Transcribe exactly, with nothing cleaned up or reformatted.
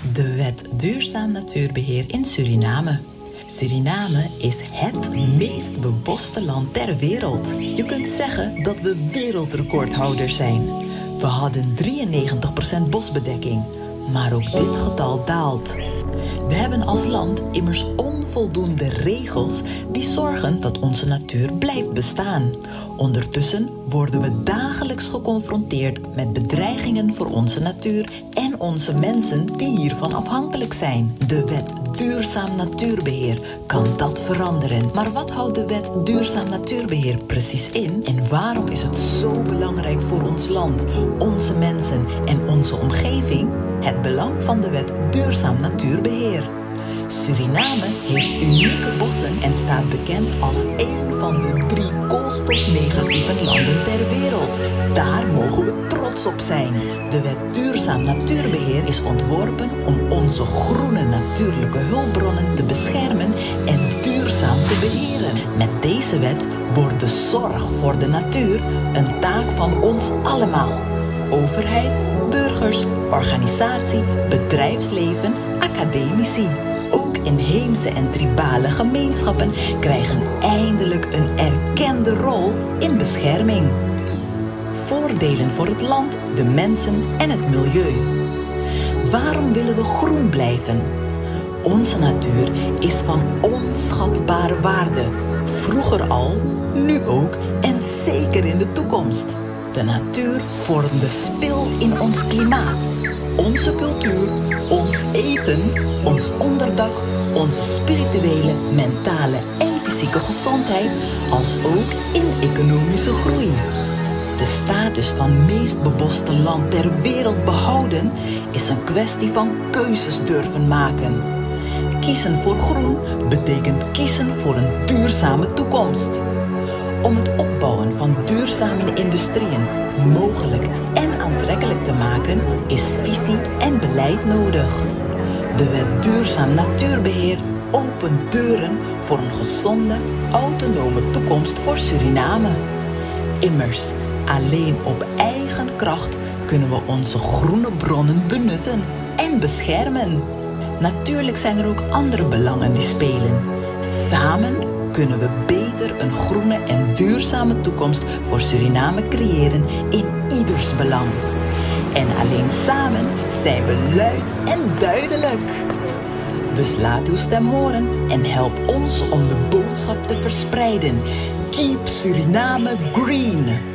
De Wet Duurzaam Natuurbeheer in Suriname. Suriname is het meest beboste land ter wereld. Je kunt zeggen dat we wereldrecordhouders zijn. We hadden drieënnegentig procent bosbedekking, maar ook dit getal daalt. We hebben als land immers onvoldoende regels die zorgen dat onze natuur blijft bestaan. Ondertussen worden we dagelijks geconfronteerd met bedreigingen voor onze natuur en onze mensen die hiervan afhankelijk zijn. De Wet Duurzaam Natuurbeheer kan dat veranderen. Maar wat houdt de Wet Duurzaam Natuurbeheer precies in? En waarom is het zo belangrijk voor ons land, onze mensen en onze omgeving? Het belang van de Wet Duurzaam Natuurbeheer. Suriname heeft unieke bossen en staat bekend als een van de drie koolstofnegatieve landen ter wereld. Daar mogen we trots op zijn. De Wet Duurzaam Natuurbeheer is ontworpen om onze groene natuurlijke hulpbronnen te beschermen en duurzaam te beheren. Met deze wet wordt de zorg voor de natuur een taak van ons allemaal. Overheid, burgers, organisatie, bedrijfsleven, academici. Ook inheemse en tribale gemeenschappen krijgen eindelijk een erkende rol in bescherming. Voordelen voor het land, de mensen en het milieu. Waarom willen we groen blijven? Onze natuur is van onschatbare waarde. Vroeger al, nu ook en zeker in de toekomst. De natuur vormt de spil in ons klimaat. Onze cultuur, ons eten, ons onderdak, onze spirituele, mentale en fysieke gezondheid, als ook in economische groei. De status van meest beboste land ter wereld behouden is een kwestie van keuzes durven maken. Kiezen voor groen betekent kiezen voor een duurzame toekomst. Om het opbouwen van duurzame industrieën mogelijk en aantrekkelijk te maken, is visie en beleid nodig. De Wet Duurzaam Natuurbeheer opent deuren voor een gezonde, autonome toekomst voor Suriname. Immers, alleen op eigen kracht kunnen we onze groene bronnen benutten en beschermen. Natuurlijk zijn er ook andere belangen die spelen. Samen kunnen we beter een groene en duurzame toekomst voor Suriname creëren in ieders belang. En alleen samen zijn we luid en duidelijk. Dus laat uw stem horen en help ons om de boodschap te verspreiden. Keep Suriname green!